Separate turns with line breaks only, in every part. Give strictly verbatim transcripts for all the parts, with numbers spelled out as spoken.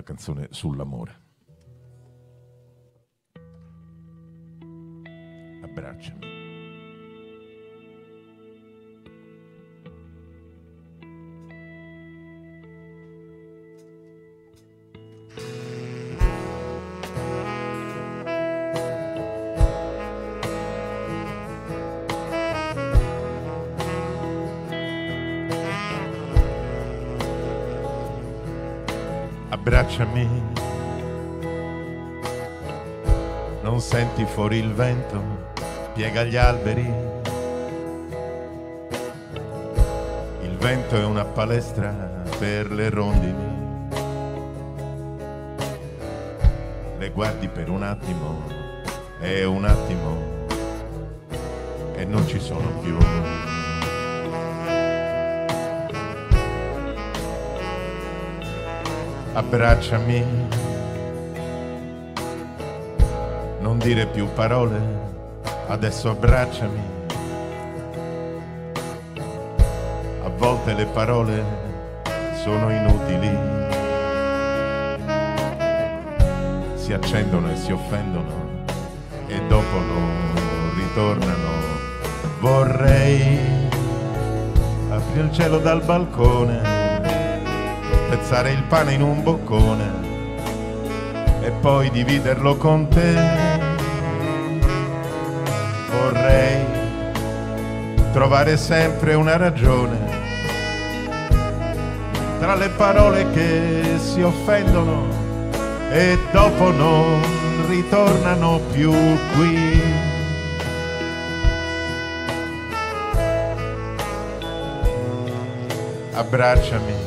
canzone sull'amore. Abbracciami. Abbracciami, non senti fuori il vento, piega gli alberi. Il vento è una palestra per le rondini. Le guardi per un attimo, è un attimo e non ci sono più. Abbracciami, non dire più parole, adesso abbracciami. A volte le parole sono inutili, si accendono e si offendono e dopo non ritornano. Vorrei aprire il cielo dal balcone, spezzare il pane in un boccone e poi dividerlo con te. Vorrei trovare sempre una ragione tra le parole che si offendono e dopo non ritornano più qui. Abbracciami.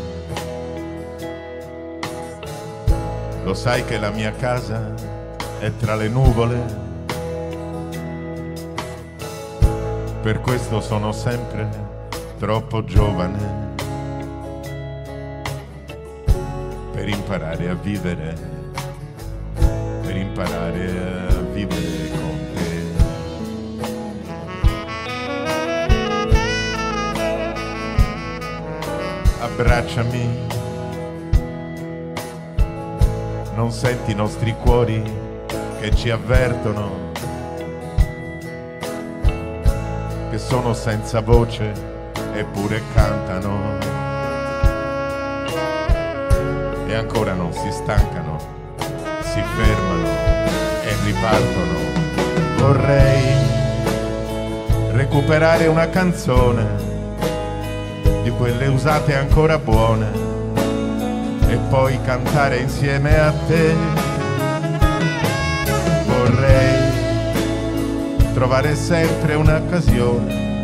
Lo sai che la mia casa è tra le nuvole, per questo sono sempre troppo giovane per imparare a vivere, per imparare a vivere con te. Abbracciami. Non senti i nostri cuori che ci avvertono che sono senza voce eppure cantano e ancora non si stancano, si fermano e ripartono. Vorrei recuperare una canzone di quelle usate ancora buone e poi cantare insieme a te. Vorrei trovare sempre un'occasione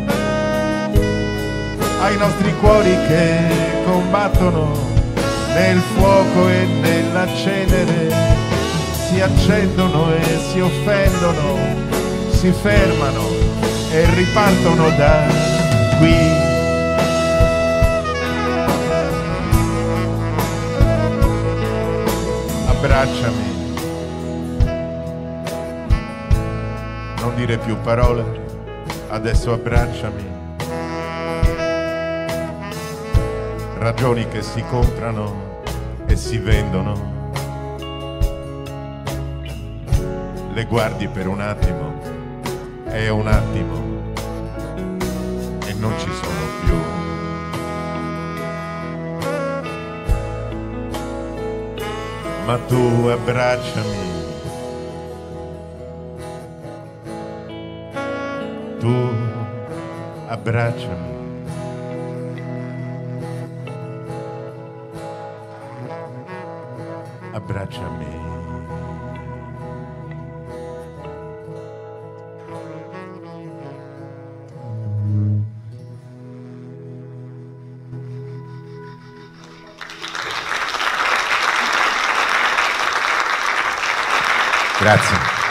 ai nostri cuori che combattono nel fuoco e nella cenere, si accendono e si offendono, si fermano e ripartono da qui. Abbracciami, non dire più parole, adesso abbracciami. Ragioni che si comprano e si vendono, le guardi per un attimo, è un attimo e non ci sono più. Ma tu abbracciami, tu abbracciami. Abbracciami. Grazie.